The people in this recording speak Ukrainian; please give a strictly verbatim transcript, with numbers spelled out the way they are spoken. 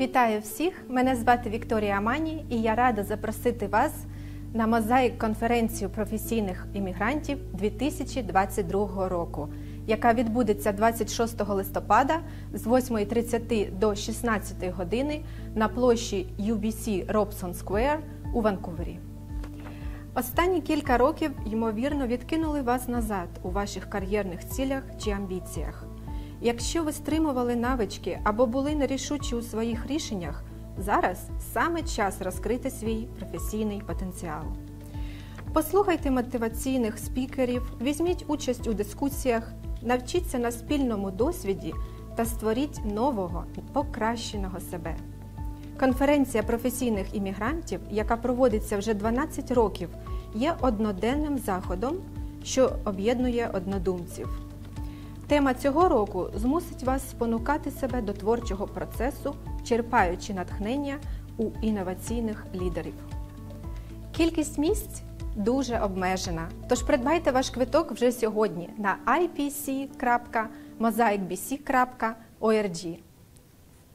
Вітаю всіх! Мене звати Вікторія Амані і я рада запросити вас на Мозаїк-конференцію професійних іммігрантів дві тисячі двадцять другого року, яка відбудеться двадцять шостого листопада з восьмої тридцять до шістнадцятої години на площі ю бі сі Робсон Сквер у Ванкувері. Останні кілька років, ймовірно, відкинули вас назад у ваших кар'єрних цілях чи амбіціях. Якщо ви стримували навички або були нерішучі у своїх рішеннях, зараз саме час розкрити свій професійний потенціал. Послухайте мотиваційних спікерів, візьміть участь у дискусіях, навчіться на спільному досвіді та створіть нового, покращеного себе. Конференція професійних іммігрантів, яка проводиться вже дванадцять років, є одноденним заходом, що об'єднує однодумців. Тема цього року змусить вас спонукати себе до творчого процесу, черпаючи натхнення у інноваційних лідерів. Кількість місць дуже обмежена, тож придбайте ваш квиток вже сьогодні на ай пі сі крапка мозаїк бі сі крапка о ар джі.